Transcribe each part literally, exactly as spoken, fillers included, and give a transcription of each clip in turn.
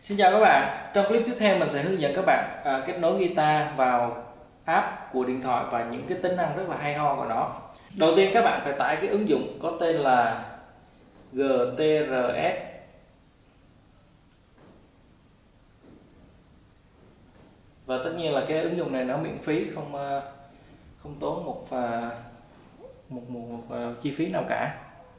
Xin chào các bạn, trong clip tiếp theo mình sẽ hướng dẫn các bạn à, kết nối guitar vào app của điện thoại và những cái tính năng rất là hay ho của nó. Đầu tiên các bạn phải tải cái ứng dụng có tên là giê tê rờ ét. Và tất nhiên là cái ứng dụng này nó miễn phí, không không tốn một một, một, một chi phí nào cả.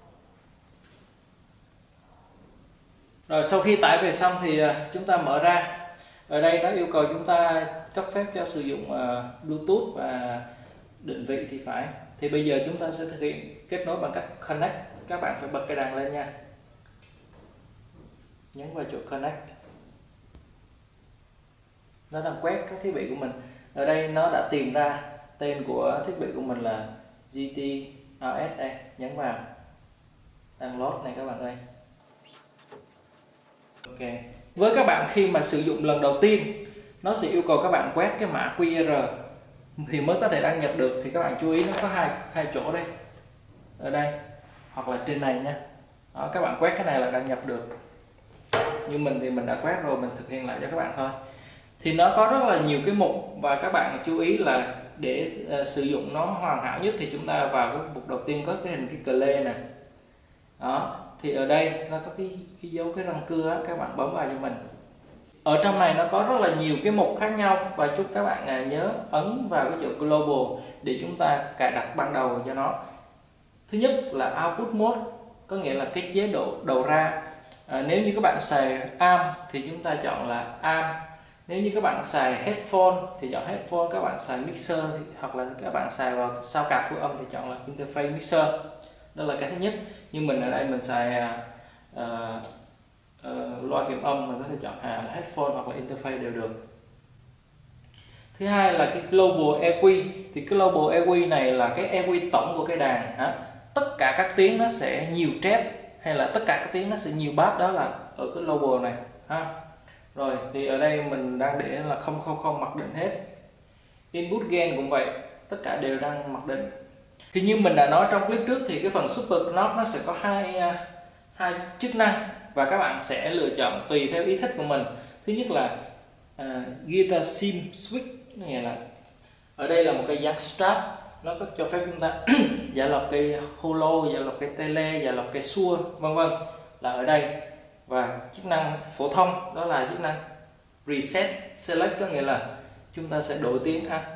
Rồi sau khi tải về xong thì chúng ta mở ra. Ở đây nó yêu cầu chúng ta cấp phép cho sử dụng uh, Bluetooth và định vị thì phải. Thì bây giờ chúng ta sẽ thực hiện kết nối bằng cách connect. Các bạn phải bật cái đàn lên nha. Nhấn vào chỗ connect. Nó đang quét các thiết bị của mình. Ở đây nó đã tìm ra tên của thiết bị của mình là giê tê rờ ét đây. Nhấn vào download này các bạn ơi. Ok. Với các bạn khi mà sử dụng lần đầu tiên, nó sẽ yêu cầu các bạn quét cái mã quy rờ thì mới có thể đăng nhập được. Thì các bạn chú ý nó có hai hai chỗ đây, ở đây hoặc là trên này nha. Đó, các bạn quét cái này là đăng nhập được. Như mình thì mình đã quét rồi, mình thực hiện lại cho các bạn thôi. Thì nó có rất là nhiều cái mục và các bạn chú ý là để uh, sử dụng nó hoàn hảo nhất thì chúng ta vào cái mục đầu tiên có cái hình cái cờ lê nè. Đó, thì ở đây nó có cái cái dấu cái răng cưa á, các bạn bấm vào cho mình. Ở trong này nó có rất là nhiều cái mục khác nhau và chúc các bạn nhớ ấn vào cái chỗ global để chúng ta cài đặt ban đầu cho nó. Thứ nhất là output mode, có nghĩa là cái chế độ đầu ra. À, nếu như các bạn xài amp thì chúng ta chọn là amp. Nếu như các bạn xài headphone thì chọn headphone, các bạn xài mixer thì, hoặc là các bạn xài vào sao cạp thu âm thì chọn là interface mixer. Đó là cái thứ nhất. Nhưng mình ở đây mình xài uh, uh, loa kiểm âm, mình có thể chọn uh, headphone hoặc là interface đều được. Thứ hai là cái global e quy. Thì cái global e quy này là cái e quy tổng của cái đàn. Đó. Tất cả các tiếng nó sẽ nhiều tread hay là tất cả các tiếng nó sẽ nhiều bass, đó là ở cái global này. Ha. Rồi thì ở đây mình đang để là không không không mặc định hết. Input gain cũng vậy, tất cả đều đang mặc định. Thì như mình đã nói trong clip trước thì cái phần Super Knob nó sẽ có hai hai chức năng và các bạn sẽ lựa chọn tùy theo ý thích của mình. Thứ nhất là uh, Guitar Sim Switch, nghĩa là ở đây là một cái dáng strap, nó có cho phép chúng ta giả lập cây holo, giả lập cây tele, giả lập cây xua, vân vân là ở đây. Và chức năng phổ thông đó là chức năng Reset Select, có nghĩa là chúng ta sẽ đổi tiếng ha.